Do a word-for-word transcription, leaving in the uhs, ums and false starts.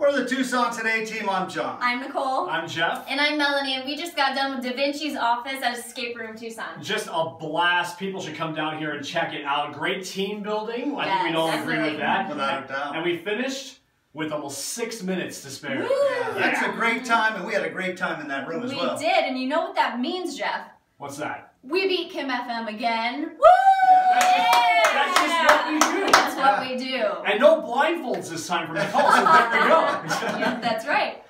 For the Tucson Today team, I'm John. I'm Nicole. I'm Jeff. And I'm Melanie, and we just got done with Da Vinci's office at Escape Room Tucson. Just a blast. People should come down here and check it out. Great team building. I Yes, think we'd all definitely. agree with that. Without a doubt. And we finished with almost six minutes to spare. Woo! Yeah, that's a great time, and we had a great time in that room as We well. did, and you know what that means, Jeff? What's that? We beat Kim F M again. Woo! That's, that's just what we do. That's what we do. And no blindfolds this time from Nicole, so there we go. Yeah, that's right.